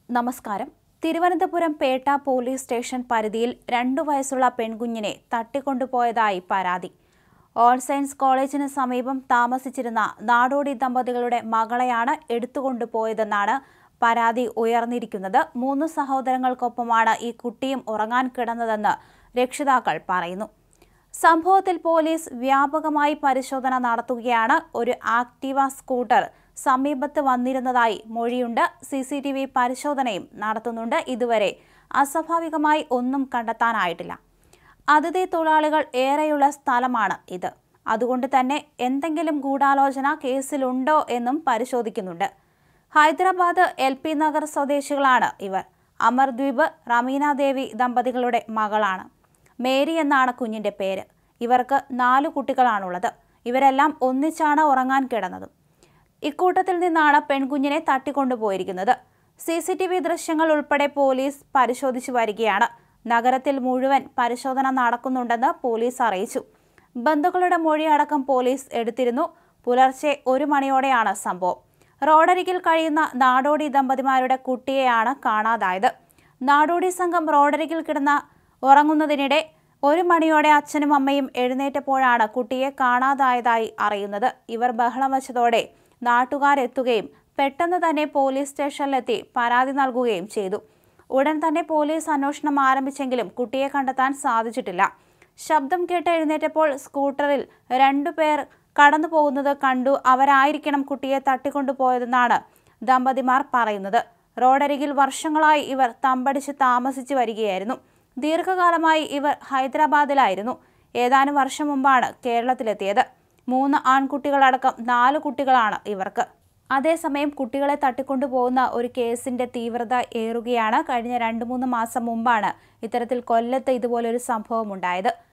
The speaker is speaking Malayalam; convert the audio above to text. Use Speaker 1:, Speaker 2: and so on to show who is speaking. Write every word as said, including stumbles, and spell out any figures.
Speaker 1: നമസ്കാരം. തിരുവനന്തപുരം പേട്ട പോലീസ് സ്റ്റേഷൻ പരിധിയിൽ രണ്ടു വയസ്സുള്ള പെൺകുഞ്ഞിനെ തട്ടിക്കൊണ്ടുപോയതായി പരാതി. ഓൾ സയൻസ് കോളേജിന് സമീപം താമസിച്ചിരുന്ന നാടോടി ദമ്പതികളുടെ മകളെയാണ് എടുത്തുകൊണ്ടുപോയതെന്നാണ് പരാതി ഉയർന്നിരിക്കുന്നത്. മൂന്ന് സഹോദരങ്ങൾക്കൊപ്പമാണ് ഈ കുട്ടിയും ഉറങ്ങാൻ കിടന്നതെന്ന് രക്ഷിതാക്കൾ പറയുന്നു. സംഭവത്തിൽ പോലീസ് വ്യാപകമായി പരിശോധന നടത്തുകയാണ്. ഒരു ആക്ടിവ സ്കൂട്ടർ സമീപത്ത് വന്നിരുന്നതായി മൊഴിയുണ്ട്. സി സി ടി വി പരിശോധനയും നടത്തുന്നുണ്ട്. ഇതുവരെ അസ്വാഭാവികമായി ഒന്നും കണ്ടെത്താനായിട്ടില്ല. അതിഥി തൊഴിലാളികൾ ഏറെയുള്ള സ്ഥലമാണ് ഇത്. അതുകൊണ്ട് തന്നെ എന്തെങ്കിലും ഗൂഢാലോചന കേസിലുണ്ടോ എന്നും പരിശോധിക്കുന്നുണ്ട്. ഹൈദരാബാദ് എൽ പി നഗർ സ്വദേശികളാണ് ഇവർ. അമർദ്വീപ് റമീന ദേവി ദമ്പതികളുടെ മകളാണ്. മേരി എന്നാണ് കുഞ്ഞിന്റെ പേര്. ഇവർക്ക് നാലു കുട്ടികളാണുള്ളത്. ഇവരെല്ലാം ഒന്നിച്ചാണ് ഉറങ്ങാൻ കിടന്നതും. ഇക്കൂട്ടത്തിൽ നിന്നാണ് പെൺകുഞ്ഞിനെ തട്ടിക്കൊണ്ടുപോയിരിക്കുന്നത്. സി സി ടി വി ദൃശ്യങ്ങൾ ഉൾപ്പെടെ പോലീസ് പരിശോധിച്ചു വരികയാണ്. നഗരത്തിൽ മുഴുവൻ പരിശോധന നടക്കുന്നുണ്ടെന്ന് പോലീസ് അറിയിച്ചു. ബന്ധുക്കളുടെ മൊഴി അടക്കം പോലീസ് എടുത്തിരുന്നു. പുലർച്ചെ ഒരു മണിയോടെയാണ് സംഭവം. റോഡരികിൽ കഴിയുന്ന നാടോടി ദമ്പതിമാരുടെ കുട്ടിയെയാണ് കാണാതായത്. നാടോടി സംഘം റോഡരികിൽ കിടന്ന ഉറങ്ങുന്നതിനിടെ ഒരു മണിയോടെ അച്ഛനും അമ്മയും എഴുന്നേറ്റപ്പോഴാണ് കുട്ടിയെ കാണാതായതായി അറിയുന്നത്. ഇവർ ബഹളം വച്ചതോടെ നാട്ടുകാരെത്തുകയും പെട്ടെന്ന് തന്നെ പോലീസ് സ്റ്റേഷനിലെത്തി പരാതി നൽകുകയും ചെയ്തു. ഉടൻ തന്നെ പോലീസ് അന്വേഷണം ആരംഭിച്ചെങ്കിലും കുട്ടിയെ കണ്ടെത്താൻ സാധിച്ചിട്ടില്ല. ശബ്ദം കേട്ട് എഴുന്നേറ്റപ്പോൾ സ്കൂട്ടറിൽ രണ്ടുപേർ കടന്നു പോകുന്നത് കണ്ടു. അവരായിരിക്കണം കുട്ടിയെ തട്ടിക്കൊണ്ടുപോയതെന്നാണ് ദമ്പതിമാർ പറയുന്നത്. റോഡരികിൽ വർഷങ്ങളായി ഇവർ തമ്പടിച്ച് താമസിച്ചു വരികയായിരുന്നു. ദീർഘകാലമായി ഇവർ ഹൈദരാബാദിലായിരുന്നു. ഏതാനും വർഷം മുമ്പാണ് കേരളത്തിലെത്തിയത്. മൂന്ന് ആൺകുട്ടികളടക്കം നാല് കുട്ടികളാണ് ഇവർക്ക്. അതേസമയം കുട്ടികളെ തട്ടിക്കൊണ്ടുപോകുന്ന ഒരു കേസിന്റെ തീവ്രത ഏറുകയാണ്. കഴിഞ്ഞ രണ്ടു മൂന്ന് മാസം മുമ്പാണ് ഇത്തരത്തിൽ കൊല്ലത്ത് ഇതുപോലൊരു സംഭവം ഉണ്ടായത്.